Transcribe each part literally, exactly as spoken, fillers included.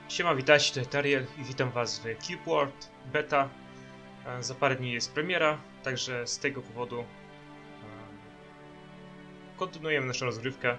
Siema, witajcie, tutaj Tariel i witam was w Cube World Beta. Za parę dni jest premiera, także z tego powodu kontynuujemy naszą rozgrywkę.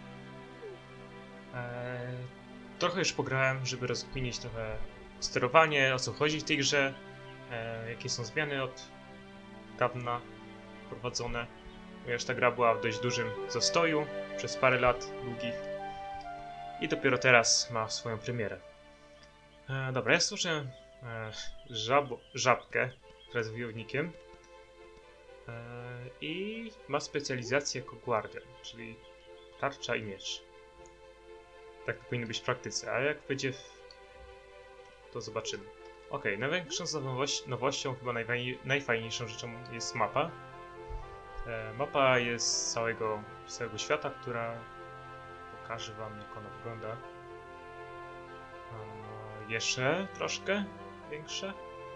Trochę już pograłem, żeby rozkminić trochę sterowanie, o co chodzi w tej grze, jakie są zmiany od dawna wprowadzone, ponieważ ta gra była w dość dużym zastoju przez parę lat długich i dopiero teraz ma swoją premierę. E, dobra, ja stworzyłem e, żab żabkę, która jest wojownikiem e, i ma specjalizację jako guardian, czyli tarcza i miecz. Tak to powinno być w praktyce, a jak będzie w... to zobaczymy. Ok, największą nowość, nowością, chyba najfajniej, najfajniejszą rzeczą jest mapa. E, mapa jest z całego, z całego świata, która pokaże wam, jak ona wygląda. Jeszcze troszkę większe.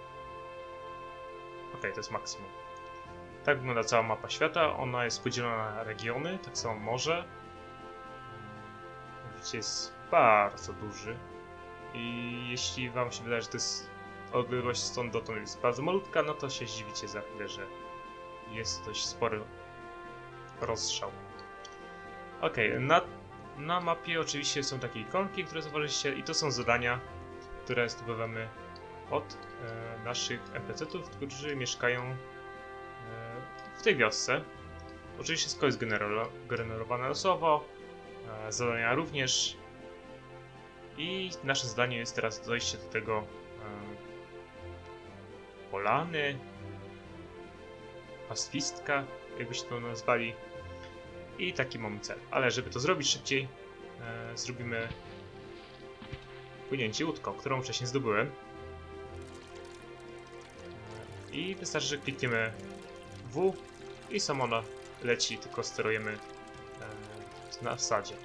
Ok, to jest maksimum. Tak wygląda cała mapa świata. Ona jest podzielona na regiony, tak samo morze. Widzicie, jest bardzo duży. I jeśli wam się wydaje, że to jest odległość stąd dotąd jest bardzo malutka, no to się zdziwicie za chwilę, że jest dość spory rozstrzał. Ok, na, na mapie oczywiście są takie ikonki, które zauważyliście, i to są zadania, które zdobywamy od e, naszych en pe ce ów, którzy mieszkają e, w tej wiosce. Oczywiście wszystko jest genero generowane losowo, e, zadania również. I nasze zadanie jest teraz dojście do tego e, polany, pastwistka, jakbyście to nazwali. I taki mamy cel. Ale żeby to zrobić szybciej, e, zrobimy płynięcie łódką, którą wcześniej zdobyłem. I wystarczy, że klikniemy W i sama ona leci, tylko sterujemy e, na wsadzie.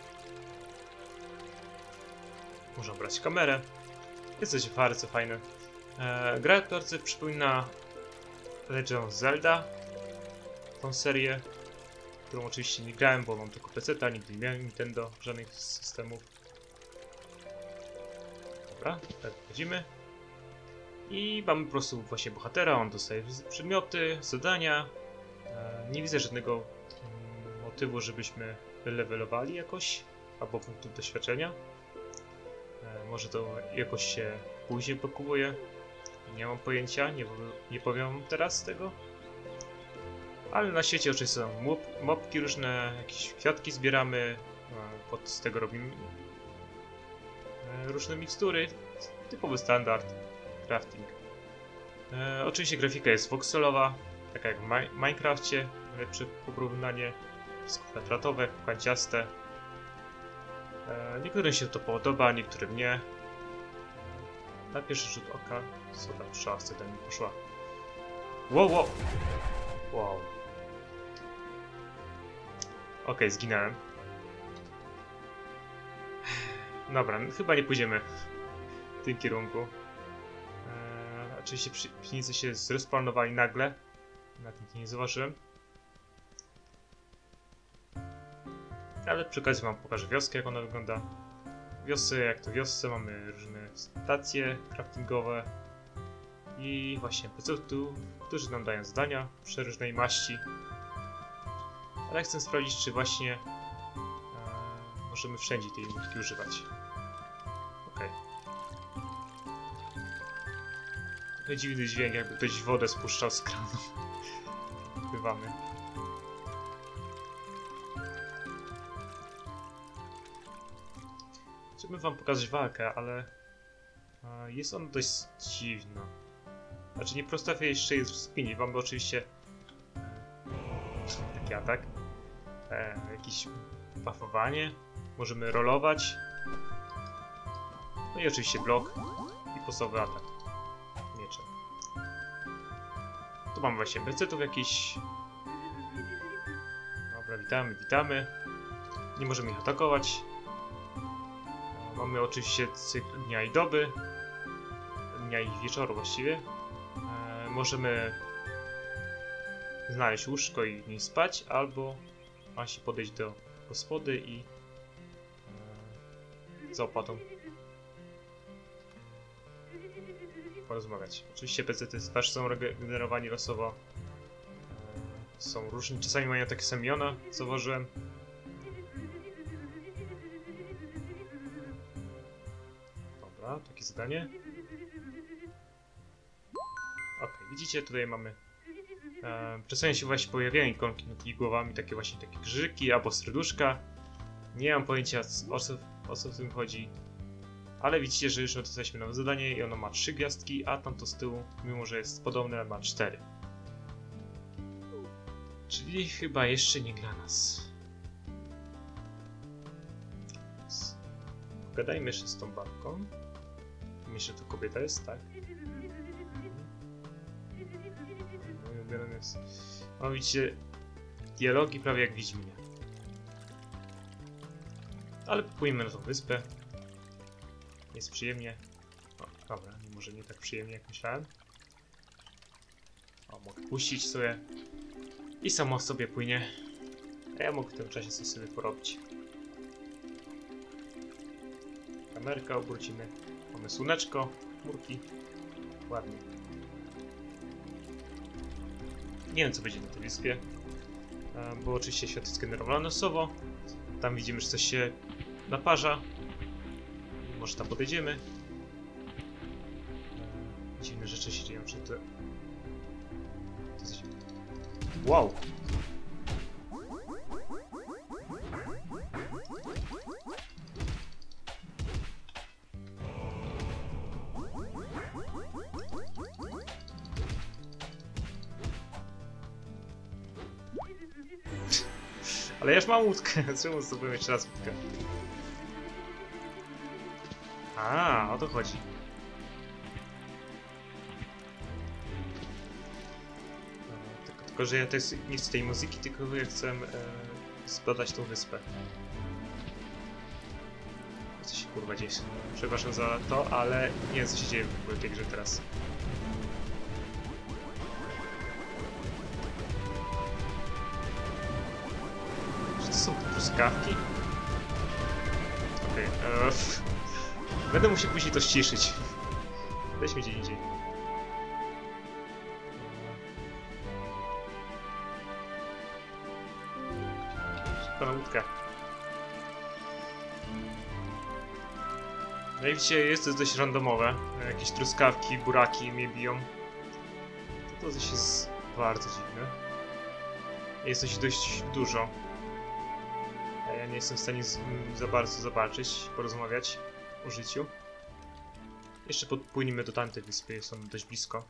Można brać kamerę. Jest coś bardzo fajne. E, gra bardzo przypomina Legend of Zelda, tą serię, którą oczywiście nie grałem, bo mam tylko peceta, nigdy nie miałem Nintendo, żadnych systemów. Dobra, tak wchodzimy. I mamy po prostu właśnie bohatera, on dostaje przedmioty, zadania. E, nie widzę żadnego mm, motywu, żebyśmy levelowali jakoś, albo punktów doświadczenia. E, może to jakoś się później pakuje. Nie mam pojęcia, nie, nie powiem teraz tego. Ale na świecie oczywiście są mob, mobki różne, jakieś kwiatki zbieramy, e, pod z tego robimy e, różne mikstury. Typowy standard crafting. E, oczywiście grafika jest voxelowa, taka jak w Mi Minecrafcie, lepsze porównanie, wszystko kwadratowe, kwadraciaste. E, niektórym się to podoba, niektórym nie. Na pierwszy rzut oka, co tam pszczoła z mi poszła. Wow, wow! Wow. Ok, zginąłem. Dobra, chyba nie pójdziemy w tym kierunku. Eee, oczywiście przeciwnicy się zrespawnowali nagle. Na tym nie zauważyłem. Ale przy okazji wam pokażę wioskę, jak ona wygląda. W wiosce, jak to w wiosce, mamy różne stacje craftingowe. I właśnie en pe ce ów, którzy nam dają zadania przeróżnej maści. Ale chcę sprawdzić, czy właśnie e, możemy wszędzie tej łódki używać. Okej. Trochę dziwny dźwięk, jakby ktoś wodę spuszczał z kranu. Bywamy. Chciałbym wam pokazać walkę, ale e, jest ona dość dziwna. Znaczy nie potrafię jeszcze jej rozkminić. Mamy oczywiście e, taki atak. E, jakieś buffowanie. Możemy rolować. No i oczywiście blok i podstawowy atak mieczem. Tu mamy właśnie en pe ce ów jakiś. Dobra, witamy, witamy. Nie możemy ich atakować. E, mamy oczywiście cykl dnia i doby. Dnia i wieczoru właściwie. E, możemy znaleźć łóżko i w niej spać, albo ma się podejść do gospody i e, za opłatą porozmawiać. Oczywiście pecety też są regenerowani losowo. E, są różni, czasami mają takie same imiona, co zauważyłem. Dobra, takie zadanie. Ok, widzicie, tutaj mamy... E, czasami się właśnie pojawiają ikonki nad ich głowami, takie właśnie takie krzyki albo serduszka. Nie mam pojęcia, o co, o co w tym chodzi. Ale widzicie, że już dostaliśmy nowe zadanie i ono ma trzy gwiazdki, a tamto z tyłu, mimo że jest podobne, ma cztery. Czyli chyba jeszcze nie dla nas. Pogadajmy jeszcze z tą babką. Myślę, że to kobieta jest, tak? Mój ulubiony jest... O, widzicie, dialogi prawie jak w Wiedźminie. Ale popłyniemy na tą wyspę. Jest przyjemnie. O, dobra, może nie tak przyjemnie jak myślałem. O, mogę puścić sobie. I samo sobie płynie. A ja mogę w tym czasie coś sobie porobić. Kamerkę obrócimy. Mamy słoneczko, chmurki. Ładnie. Nie wiem, co będzie na tej wyspie. Bo oczywiście świat jest generowany losowo. Tam widzimy, że coś się naparza. Może tam podejdziemy. Eee, dziwne rzeczy się dzieją, czy to... to coś... Wow! Ale ja już mam łódkę, czemu zdobyłem jeszcze raz łódkę? A, o to chodzi. No, tylko, tylko, że ja też nie chcę tej muzyki, tylko ja chcę e, zbadać tą wyspę. Co się kurwa dzieje? Przepraszam za to, ale nie wiem, co się dzieje w ogóle w tej grze teraz. Czy to są truskawki? Okej, okay, będę musiał później to ściszyć. Weźmy gdzie indziej. Szybko na łódkę. No i widzicie, jest to dość randomowe. Jakieś truskawki, buraki mnie biją. To coś jest bardzo dziwne. Jest coś dość dużo. A ja nie jestem w stanie z, za bardzo zobaczyć, porozmawiać o życiu. Jeszcze podpłyniemy do tamtej wyspy, są dość blisko.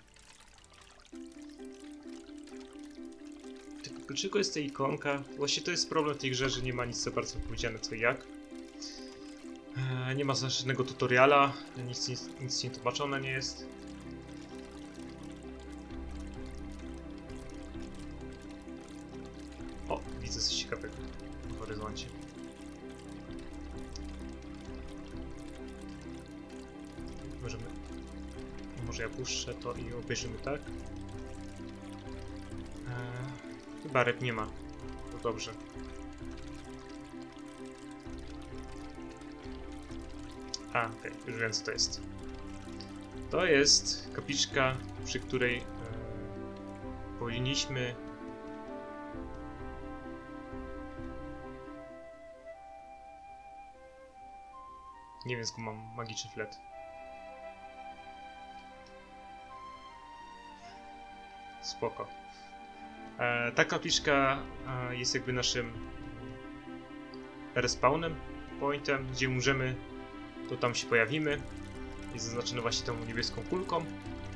Tylko dlaczego jest ta ikonka? Właśnie to jest problem w tej grze, że nie ma nic za bardzo powiedziane co i jak. Eee, nie ma żadnego tutoriala, nic, nic, nic nie tłumaczone nie jest. O, widzę coś ciekawego w horyzoncie. Możemy... Może ja puszczę to i obejrzymy, tak? Eee, chyba ryb nie ma. To dobrze. A, okej, okay, już wiem co to jest. To jest kapliczka, przy której e, powinniśmy... Nie wiem, skąd mam magiczny flet. Spoko. E, ta kapliczka e, jest jakby naszym respawnem, pointem, gdzie umrzemy, to tam się pojawimy. Jest zaznaczone właśnie tą niebieską kulką.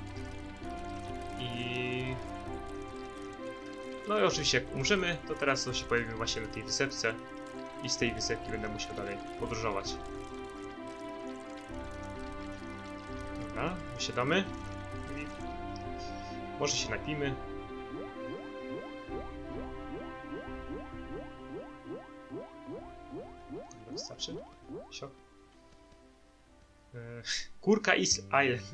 I... No i oczywiście jak umrzemy, to teraz to się pojawimy właśnie na tej wysepce. I z tej wysepki będę musiał dalej podróżować. Dobra, wysiadamy. I może się napijmy. Dobra, wystarczy. Siok. Eee, Kurka is Island.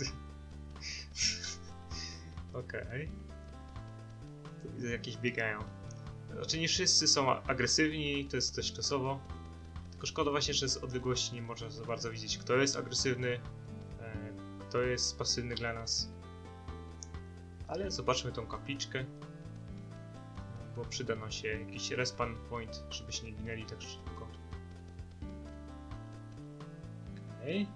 Okej. Okay. Tu widzę, jakieś biegają. Znaczy nie wszyscy są agresywni, to jest dość czasowo. Tylko szkoda właśnie, że z odległości nie można za bardzo widzieć, kto jest agresywny, to jest pasywny dla nas. Ale zobaczmy tą kapliczkę, bo przyda nam się jakiś respawn point, żebyśmy nie ginęli tak szybko. Okej.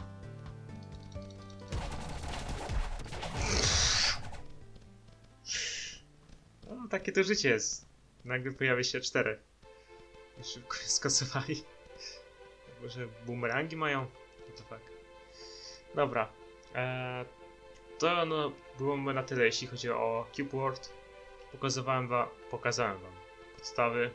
No, takie to życie jest. Nagle pojawia się czterech. I szybko je skasowali. Może boomerangi mają? What the fuck. Dobra. Eee, to no było na tyle, jeśli chodzi o Cube World. Pokazywałem wam, pokazałem wam podstawy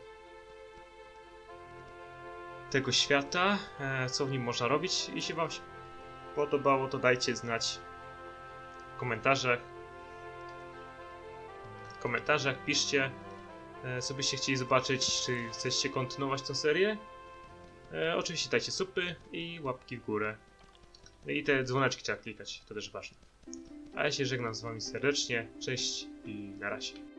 tego świata, e, co w nim można robić. Jeśli wam się podobało, to dajcie znać w komentarzach. W komentarzach piszcie, e, co byście chcieli zobaczyć, czy chcecie kontynuować tę serię. E, oczywiście dajcie supy i łapki w górę. I te dzwoneczki trzeba klikać, to też ważne. A ja się żegnam z wami serdecznie, cześć i na razie.